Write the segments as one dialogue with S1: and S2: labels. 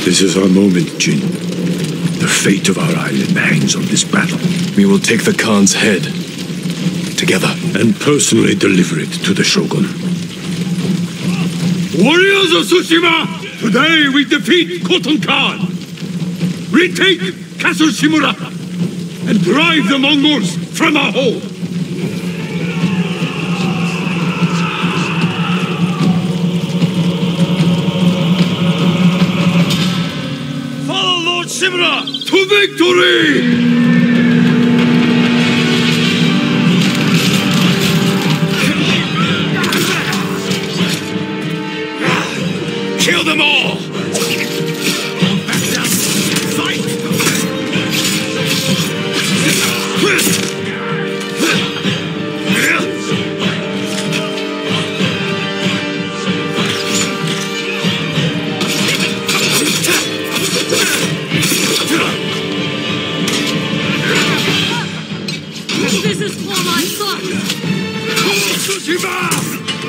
S1: This is our moment, Jin. The fate of our island hangs on this battle.
S2: We will take the Khan's head. Together.
S1: And personally deliver it to the Shogun.
S3: Warriors of Tsushima! Today we defeat Khotun Khan! Retake Castle Shimura! And drive the Mongols from our hold! Follow Lord Shimura to victory! Kill them all! Don't back down! Fight!
S4: This is for my son!
S3: Tsushima!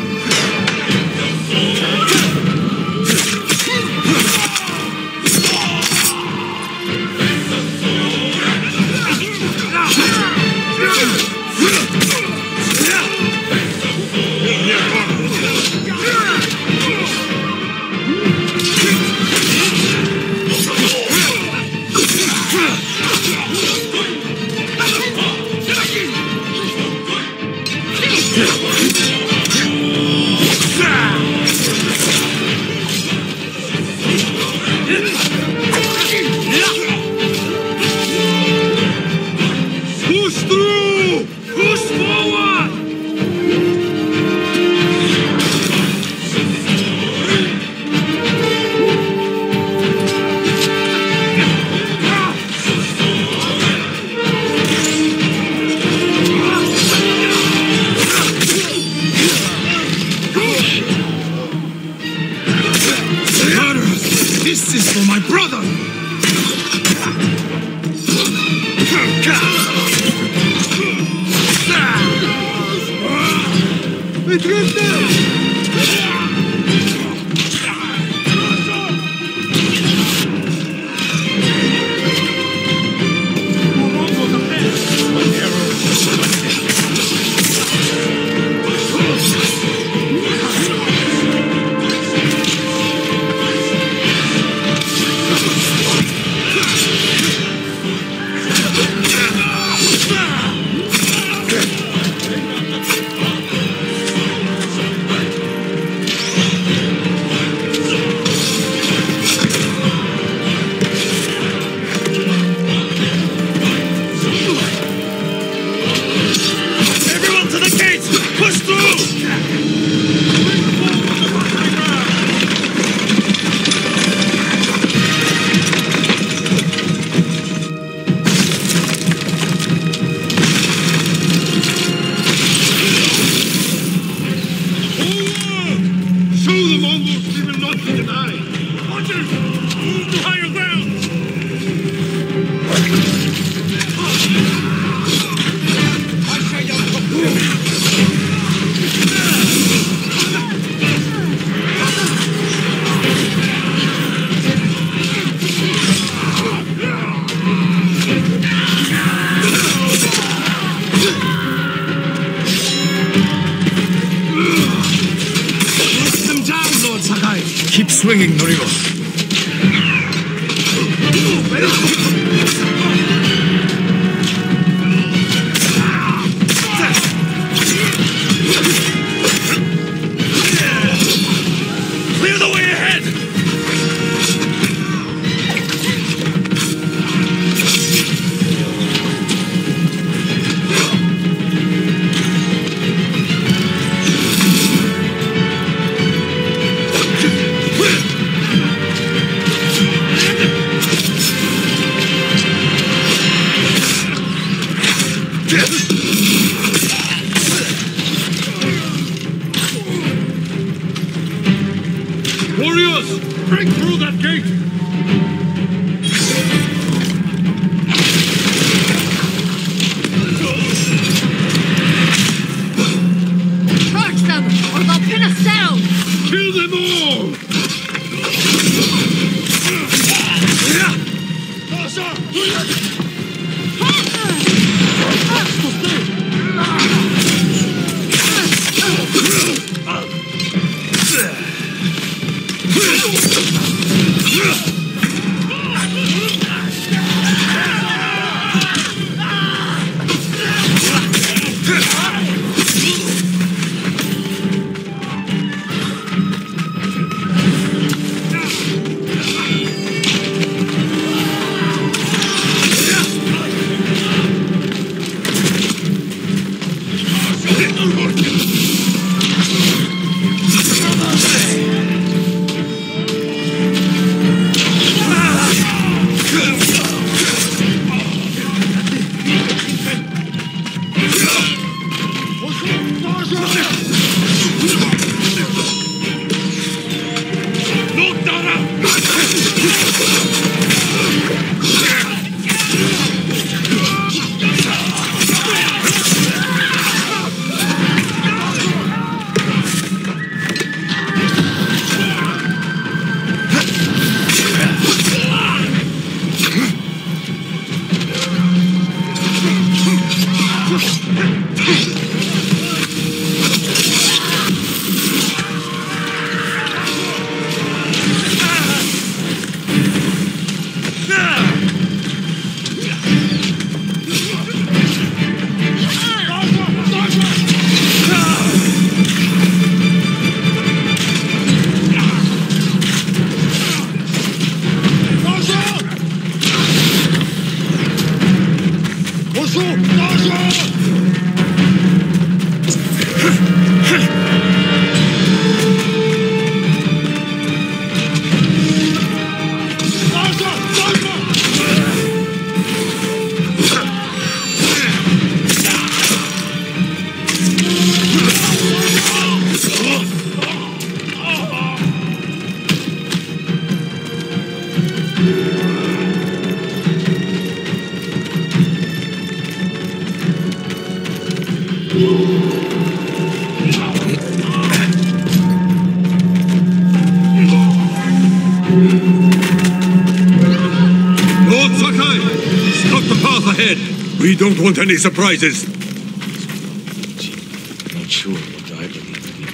S3: Push through! Push forward! This is for my brother!
S1: Keep swinging, Norigo.
S3: Clear the way ahead! Warriors, break through that gate!
S4: Charge them, or they'll pin us down!
S3: Kill them all! Lord Sakai! Stop the path ahead! We don't want any surprises!
S2: I'm not sure what I believe.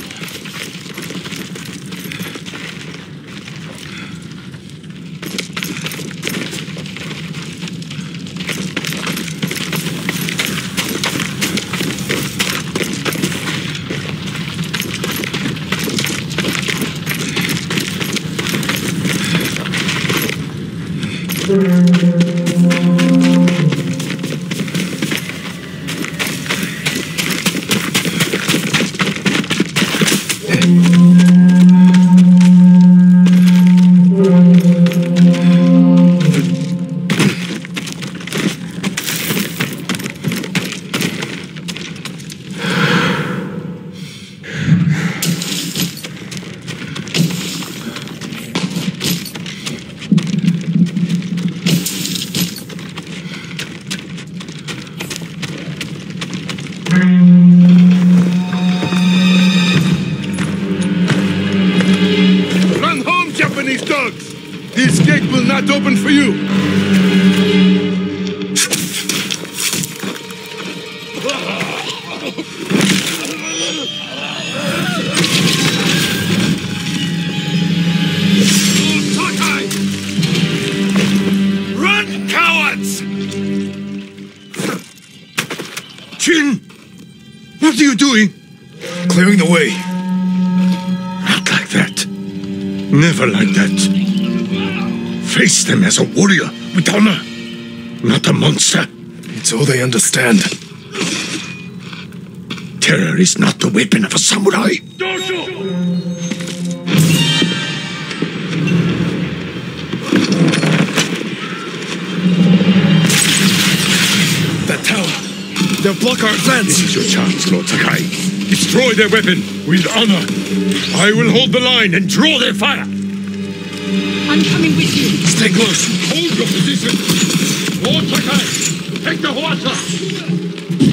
S3: Run home, Japanese dogs! This gate will not open for you! Sakai! Run, cowards! Chin! What are you doing?
S1: Clearing the way.
S3: Not like that. Never like that. Face them as a warrior with honor, not a monster.
S2: It's all they understand.
S3: Terror is not the weapon of a samurai.
S2: That tower! They'll block our advance!
S3: This is your chance, Lord Sakai. Destroy their weapon with honor. I will hold the line and draw their fire.
S4: I'm coming with you.
S2: Stay close!
S3: Hold your position. Lord Sakai, take the Hwasa.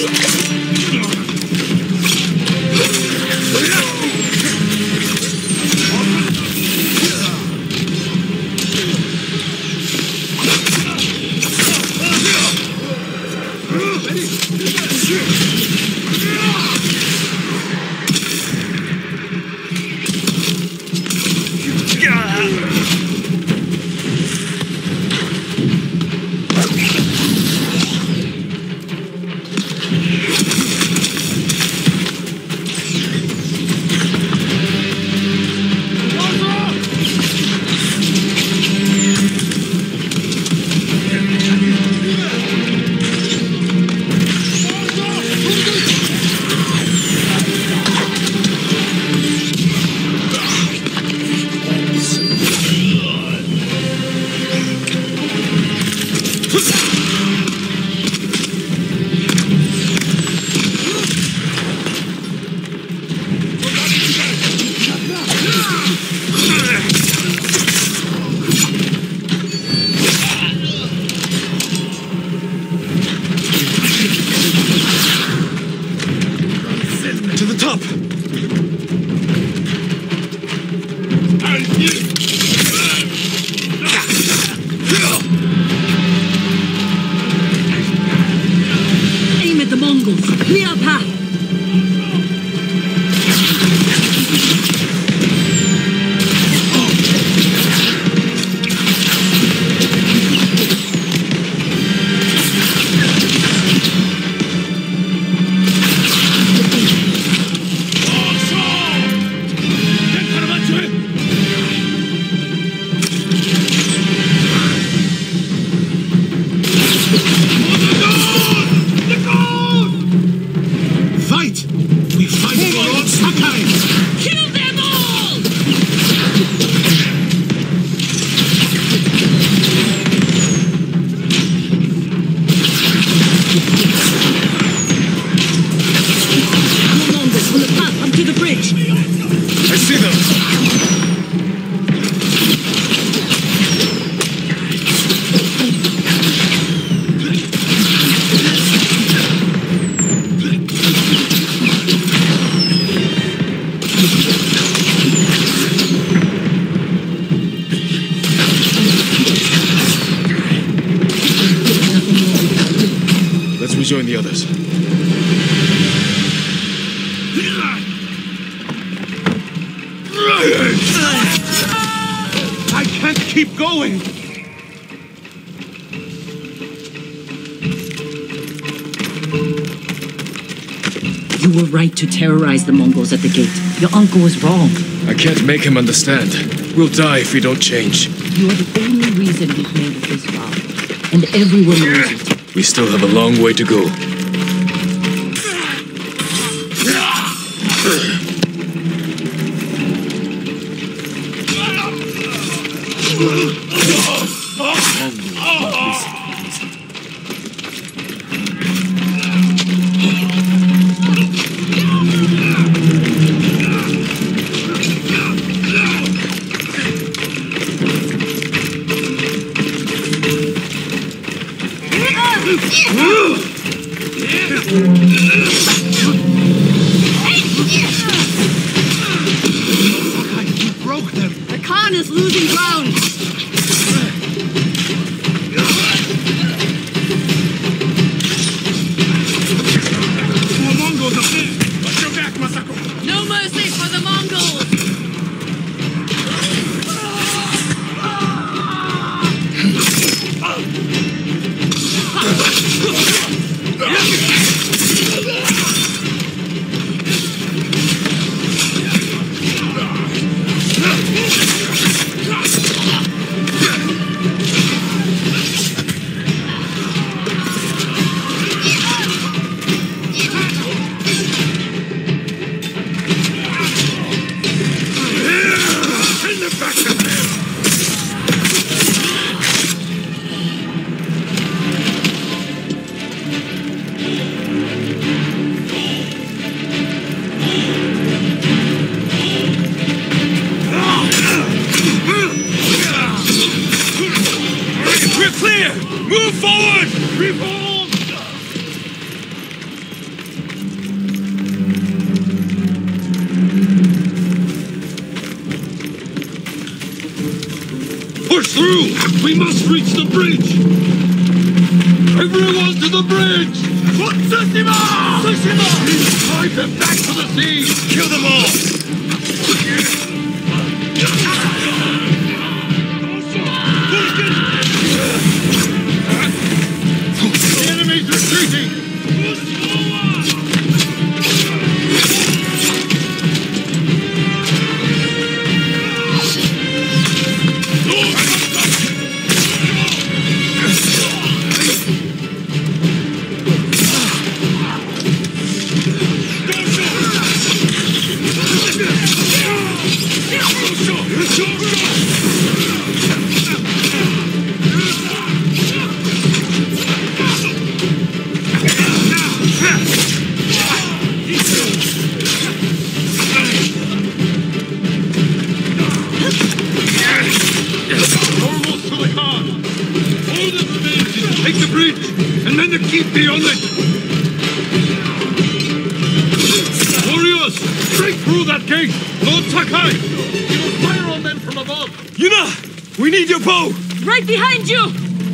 S4: Aim at the Mongols. Clear a path. Kill them all! The Mongols on the path up to the bridge.
S2: I see them! Let's rejoin the others.
S3: I can't keep going!
S4: You were right to terrorize the Mongols at the gate. Your uncle was wrong.
S2: I can't make him understand. We'll die if we don't change.
S4: You are the only reason we've made it this far. And everyone knows it.
S2: We still have a long way to go.
S3: You broke them!
S4: The Khan is losing ground!
S3: More Mongols up there! Watch your back, Masako!
S4: No mercy for the Mongols!
S3: through! We must reach the bridge! Everyone to the bridge! Tsushima! Tsushima! Drive them back to the sea! Kill them all! The enemy's retreating! Take the bridge, and then the keep beyond it! Warriors, break through that gate! Lord Sakai! You will fire on them from above!
S2: Yuna! We need your bow!
S4: Right behind you!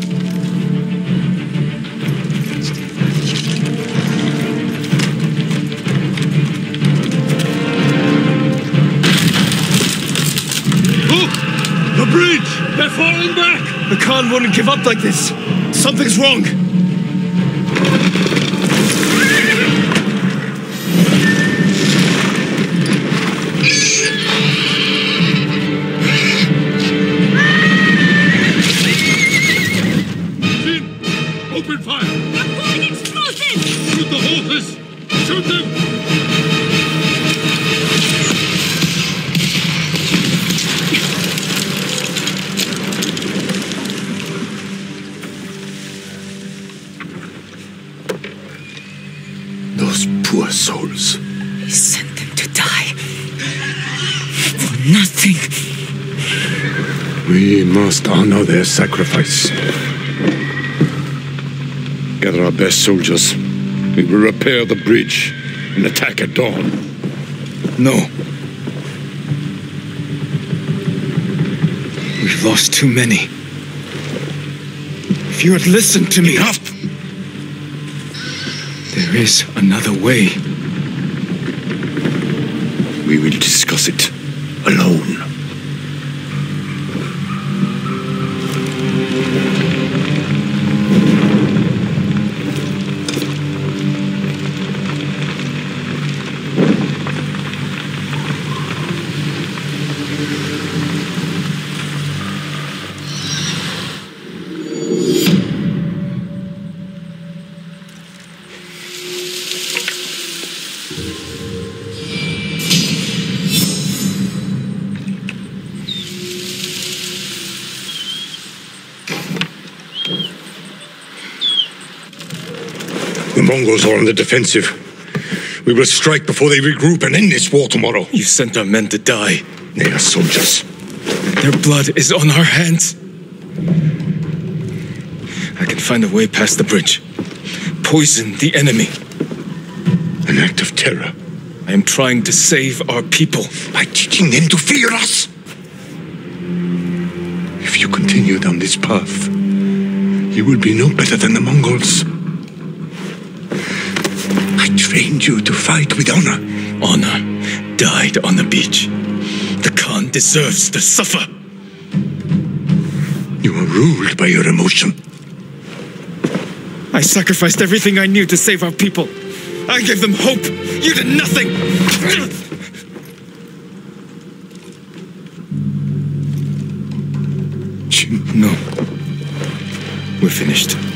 S3: Look! The bridge! They're falling back!
S2: The Khan wouldn't give up like this! Something's wrong!
S3: Open fire!
S4: They're pulling explosives!
S3: Shoot the horses! Shoot them!
S1: Those poor souls.
S4: He sent them to die. For nothing.
S1: We must honor their sacrifice. Gather our best soldiers. We will repair the bridge and attack at dawn.
S2: No. We've lost too many. If you had listened to me...
S1: Enough!
S2: There is another way.
S1: We will discuss it alone. The Mongols are on the defensive. We will strike before they regroup and end this war tomorrow.
S2: You sent our men to die.
S1: They are soldiers.
S2: Their blood is on our hands. I can find a way past the bridge. Poison the enemy.
S1: An act of terror.
S2: I am trying to save our people.
S1: By teaching them to fear us. If you continue down this path, you will be no better than the Mongols. I trained you to fight with honor.
S2: Honor died on the beach. The Khan deserves to suffer.
S1: You are ruled by your emotion.
S2: I sacrificed everything I knew to save our people. I gave them hope. You did nothing. No. We're finished.